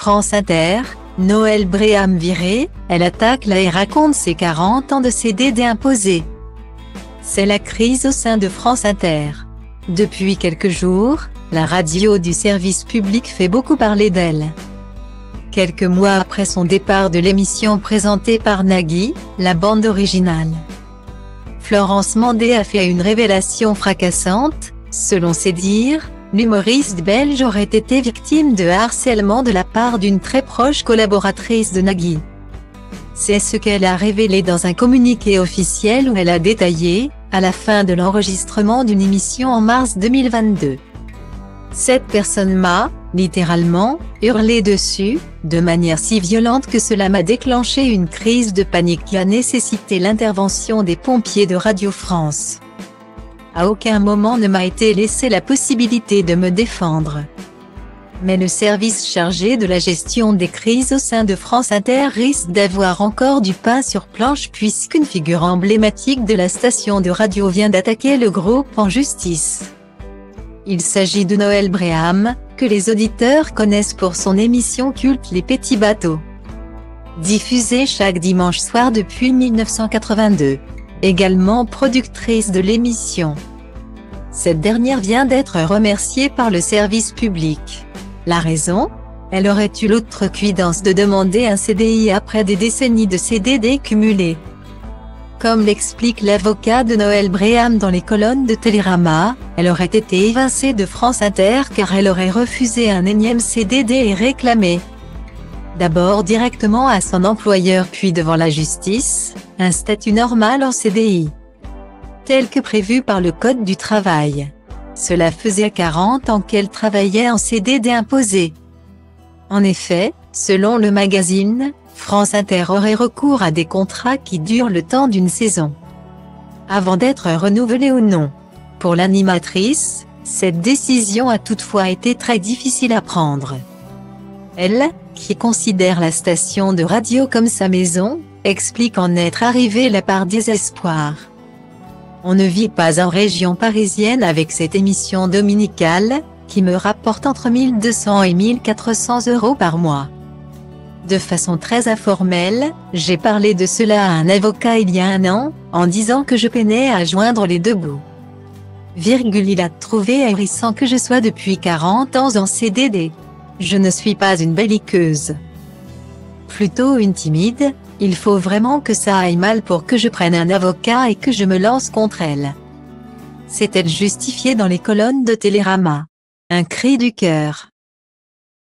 France Inter, Noël Bréham virée, elle attaque et raconte ses 40 ans de CDD imposés. C'est la crise au sein de France Inter. Depuis quelques jours, la radio du service public fait beaucoup parler d'elle. Quelques mois après son départ de l'émission présentée par Nagui, la bande originale, Florence Mandé a fait une révélation fracassante. Selon ses dires, l'humoriste belge aurait été victime de harcèlement de la part d'une très proche collaboratrice de Nagui. C'est ce qu'elle a révélé dans un communiqué officiel où elle a détaillé, à la fin de l'enregistrement d'une émission en mars 2022. Cette personne m'a, littéralement, hurlé dessus, de manière si violente que cela m'a déclenché une crise de panique qui a nécessité l'intervention des pompiers de Radio France. À aucun moment ne m'a été laissée la possibilité de me défendre. Mais le service chargé de la gestion des crises au sein de France Inter risque d'avoir encore du pain sur planche puisqu'une figure emblématique de la station de radio vient d'attaquer le groupe en justice. Il s'agit de Noël Bréham, que les auditeurs connaissent pour son émission culte Les Petits Bateaux, diffusée chaque dimanche soir depuis 1982. Également productrice de l'émission. Cette dernière vient d'être remerciée par le service public. La raison ? Elle aurait eu l'outrecuidance de demander un CDI après des décennies de CDD cumulés. Comme l'explique l'avocat de Noël Bréham dans les colonnes de Télérama, elle aurait été évincée de France Inter car elle aurait refusé un énième CDD et réclamé, d'abord directement à son employeur puis devant la justice, un statut normal en CDI, tel que prévu par le Code du travail. Cela faisait 40 ans qu'elle travaillait en CDD imposé. En effet, selon le magazine, France Inter aurait recours à des contrats qui durent le temps d'une saison, avant d'être renouvelés ou non. Pour l'animatrice, cette décision a toutefois été très difficile à prendre. Elle, qui considère la station de radio comme sa maison, explique en être arrivée là par désespoir. On ne vit pas en région parisienne avec cette émission dominicale, qui me rapporte entre 1 200 et 1 400 € par mois. De façon très informelle, j'ai parlé de cela à un avocat il y a un an, en disant que je peinais à joindre les deux bouts. Il a trouvé ahurissant que je sois depuis 40 ans en CDD. Je ne suis pas une belliqueuse. Plutôt une timide, il faut vraiment que ça aille mal pour que je prenne un avocat et que je me lance contre elle. S'est-elle justifiée dans les colonnes de Télérama. Un cri du cœur.